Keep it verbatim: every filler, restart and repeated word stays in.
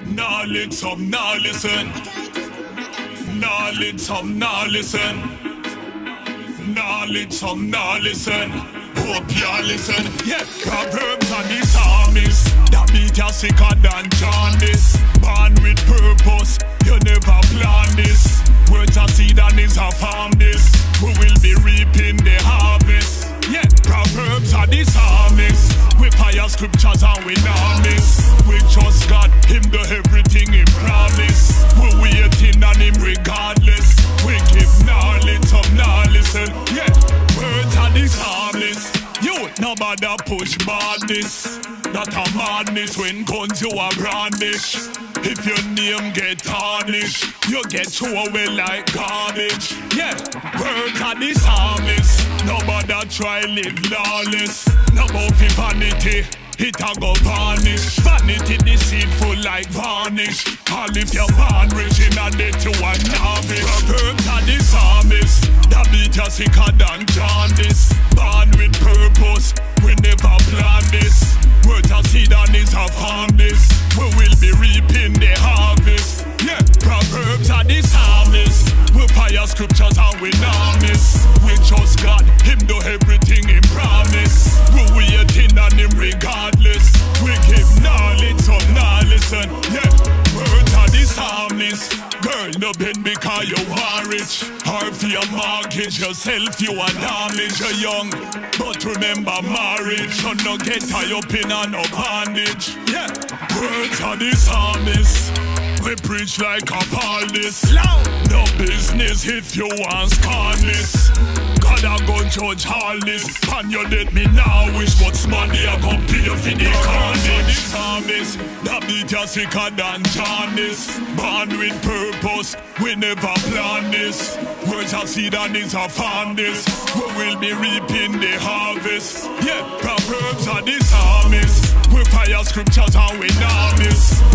Knowledge, some nah listen. Knowledge, some nah listen. Knowledge, some nah listen. Hope you listen. Yeah, Proverbs and the Psalmist. That beat you sicker than Jaundice. Born with purpose, you never plan this. Words are seed and is a farm this. We will be reaping the harvest. Yeah, Proverbs are the Psalmist. We fire scriptures and we know this. We trust God, Him do everything He promise. We waiting on Him regardless. We give knowledge of knowledge. Yeah, words are the Psalmist. You no matter push badness. That a madness when guns you a brandish. If your name get tarnished, you get thrown away like garbage. Yeah, words are the Psalmist. Nobody try live lawless. No more for vanity, it a go vanish. Vanity deceitful like varnish. All if you're born rich in a debt you a novice. Proverbs are the Psalmist. That beat you sicker than Jaundice. Born with purpose, we never plan this. Words are seed and is a farm this. We will be reaping the harvest. Yeah, Proverbs are the Psalmist. We fire scriptures and we know miss. We trust God, Him do everything He promise. We waiting on Him regardless. We give knowledge some knowledge. Yeah, words are the Psalmist. Girl, no bend because you are rich. Or for your mortgage yourself, you are damaged. You're young, but remember marriage. So no get tied up in a no bondage. Yeah, words are the Psalmist. We preach like a Artiste. No business if you want scarless. God I go judge all this. And you let me now wish what's money I go pay for the carnage. Psalmist, that beat you sicker than Jaundice. Born with purpose, we never plan this. Words are seed and is a farm this. We will be reaping the harvest. Yeah, Proverbs are the Psalmist. We fire scriptures and we know miss.